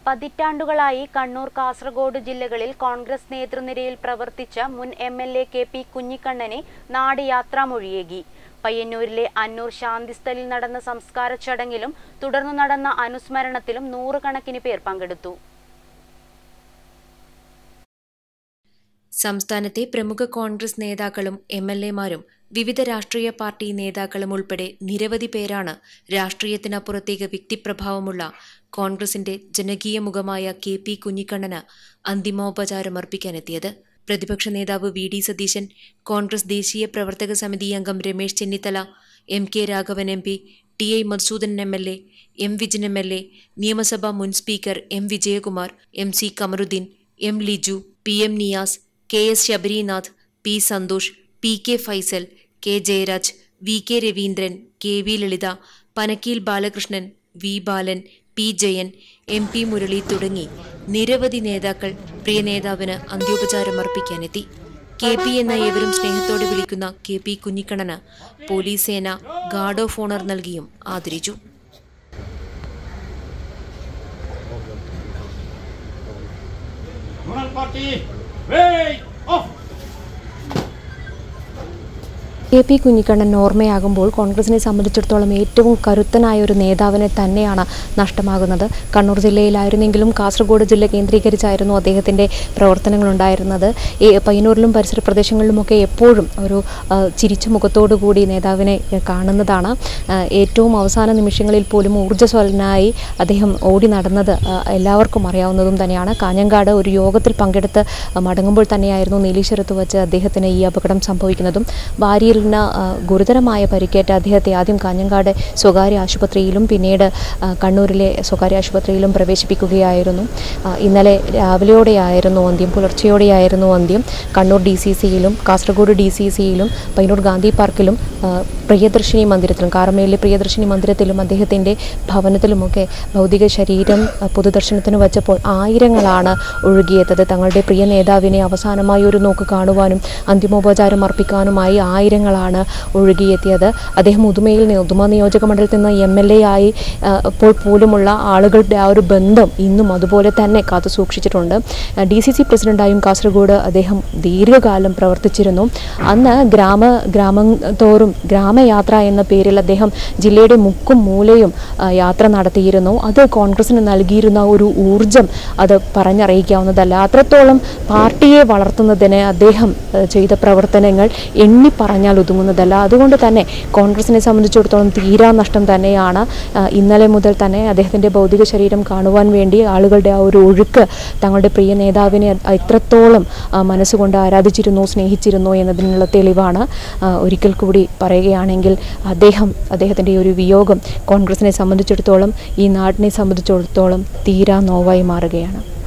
പതിറ്റാണ്ടുകളായി കണ്ണൂർ, കാസർഗോഡ് ജില്ലകളിൽ കോൺഗ്രസ് നേതൃനിരയിൽ പ്രവർത്തിച്ച മുൻ എംഎൽഎ കെ.പി. കുഞ്ഞിക്കണ്ണനെ നാട് യാത്രാമൊഴിയേകി. പയ്യന്നൂരിലെ അന്നൂർ ശാന്തിസ്ഥലിൽ നടന്ന സംസ്കാര ചടങ്ങിലും തുടർന്നു നടന്ന അനുസ്മരണത്തിലും നൂറുകണക്കിന് പേർ പങ്കെടുത്തു. സംസ്ഥാനത്തെ പ്രമുഖ കോൺഗ്രസ് നേതാക്കളും എംഎൽഎമാരും വിവിധ രാഷ്ട്രീയ പാർട്ടി നേതാക്കളും ഉൾപ്പെടെ നിരവധി പേരാണ് രാഷ്ട്രീയത്തിനപ്പുറത്തേക്ക് വ്യക്തിപ്രഭാവമുള്ള കോൺഗ്രസിന്റെ ജനകീയ മുഖമായ കെ.പി. കുഞ്ഞിക്കണ്ണന് അന്തിമോപചാരമർപ്പിക്കാനെത്തിയത്. പ്രതിപക്ഷ നേതാവ് വി.ഡി. സതീശൻ, കോൺഗ്രസ് ദേശീയ പ്രവർത്തക സമിതി അംഗം Ramesh Chennithala, M K. Raghavan MP, T I. Madhusoodanan MLA, M. Vijin MLA, നിയമസഭാ മുൻ speaker M. Vijayakumar, M C. Kamaruddin, M. Liju, P M. Niyas, K S. Sabarinath, P. Santhosh, P K. Faisal, K. Jayaraj, V K. Raveendran, K V. Lalitha, Panakkeel Balakrishnan, V. Balan, P. Jayan, M P. Murali തുടങ്ങി നിരവധി നേതാക്കൾ പ്രിയ നേതാവിന് അന്ത്യോപചാരമർപ്പിക്കാനെത്തി. കെ.പി. എന്ന ഏവരും സ്നേഹത്തോടെ വിളിക്കുന്ന കെ.പി. കുഞ്ഞിക്കണ്ണന് പോലീസ് സേന ഗാർഡ് ഓഫ് ഓണർ നൽകിയും ആദരിച്ചു. കെ.പി. കുഞ്ഞിക്കണ്ണൻ ഓർമ്മയാകുമ്പോൾ കോൺഗ്രസിനെ സംബന്ധിച്ചിടത്തോളം ഏറ്റവും കരുത്തനായ ഒരു നേതാവിനെ തന്നെയാണ് നഷ്ടമാകുന്നത്. കണ്ണൂർ ജില്ലയിലായിരുന്നെങ്കിലും കാസർഗോഡ് ജില്ല കേന്ദ്രീകരിച്ചായിരുന്നു അദ്ദേഹത്തിൻ്റെ പ്രവർത്തനങ്ങളുണ്ടായിരുന്നത്. പയ്യന്നൂരിലും പരിസര പ്രദേശങ്ങളിലുമൊക്കെ എപ്പോഴും ഒരു ചിരിച്ച മുഖത്തോടു കൂടി നേതാവിനെ കാണുന്നതാണ്. ഏറ്റവും അവസാന നിമിഷങ്ങളിൽ പോലും ഊർജ്ജസ്വലനായി അദ്ദേഹം ഓടി നടന്നത് എല്ലാവർക്കും അറിയാവുന്നതും തന്നെയാണ്. കാഞ്ഞങ്ങാട് ഒരു യോഗത്തിൽ പങ്കെടുത്ത് മടങ്ങുമ്പോൾ തന്നെയായിരുന്നു നീലീശ്വരത്ത് വച്ച് അദ്ദേഹത്തിന് ഈ അപകടം സംഭവിക്കുന്നതും. ഭാര്യയിൽ ഗുരുതരമായ പരിക്കേറ്റ അദ്ദേഹത്തെ ആദ്യം കാഞ്ഞങ്ങാട് സ്വകാര്യ ആശുപത്രിയിലും പിന്നീട് കണ്ണൂരിലെ സ്വകാര്യ ആശുപത്രിയിലും പ്രവേശിപ്പിക്കുകയായിരുന്നു. ഇന്നലെ രാവിലെയോടെയായിരുന്നു അന്ത്യം, പുലർച്ചെയോടെയായിരുന്നു അന്ത്യം. കണ്ണൂർ DCCയിലും കാസർഗോഡ് DCCയിലും പയ്യന്നൂർ ഗാന്ധി പാർക്കിലും പ്രിയദർശിനി മന്ദിരത്തിലും കാർമേലിലെ പ്രിയദർശിനി മന്ദിരത്തിലും അദ്ദേഹത്തിൻ്റെ ഭവനത്തിലുമൊക്കെ ഭൗതിക ശരീരം പൊതുദർശനത്തിന് വച്ചപ്പോൾ ആയിരങ്ങളാണ് ഒഴുകിയെത്തത്. തങ്ങളുടെ പ്രിയ നേതാവിനെ അവസാനമായി ഒരു നോക്ക് കാണുവാനും അന്തിമോപചാരം അർപ്പിക്കാനുമായി ആയിരങ്ങളാണ് ഒഴുകിയെത്തിയത്. അദ്ദേഹം ഉദുമ നിയോജക മണ്ഡലത്തിൽ നിന്ന് MLA ആയി ഇപ്പോൾ പോലുമുള്ള ആളുകളുടെ ആ ഒരു ബന്ധം ഇന്നും അതുപോലെ തന്നെ കാത്തു സൂക്ഷിച്ചിട്ടുണ്ട്. DCC പ്രസിഡന്റായും കാസർഗോഡ് അദ്ദേഹം ദീർഘകാലം പ്രവർത്തിച്ചിരുന്നു. അന്ന് ഗ്രാമം തോറും ഗ്രാമയാത്ര എന്ന പേരിൽ അദ്ദേഹം ജില്ലയുടെ മുക്കും മൂലയും യാത്ര നടത്തിയിരുന്നു. അത് കോൺഗ്രസിന് നൽകിയിരുന്ന ഒരു ഊർജം അത് പറഞ്ഞറിയിക്കാവുന്നതല്ല. അത്രത്തോളം പാർട്ടിയെ വളർത്തുന്നതിന് അദ്ദേഹം ചെയ്ത പ്രവർത്തനങ്ങൾ എണ്ണി പറഞ്ഞാൽ ഒതുങ്ങുന്നതല്ല. അതുകൊണ്ട് തന്നെ കോൺഗ്രസിനെ സംബന്ധിച്ചിടത്തോളം തീരാ നഷ്ടം തന്നെയാണ്. ഇന്നലെ മുതൽ തന്നെ അദ്ദേഹത്തിൻ്റെ ഭൗതിക ശരീരം കാണുവാൻ വേണ്ടി ആളുകളുടെ ആ ഒരു ഒഴുക്ക് തങ്ങളുടെ പ്രിയ നേതാവിനെ എത്രത്തോളം മനസ്സുകൊണ്ട് ആരാധിച്ചിരുന്നു, സ്നേഹിച്ചിരുന്നു എന്നതിനുള്ള തെളിവാണ്. ഒരിക്കൽ കൂടി പറയുകയാണെങ്കിൽ അദ്ദേഹത്തിൻ്റെ ഒരു വിയോഗം കോൺഗ്രസിനെ സംബന്ധിച്ചിടത്തോളം, ഈ നാടിനെ സംബന്ധിച്ചിടത്തോളം തീരാ നോവായി മാറുകയാണ്.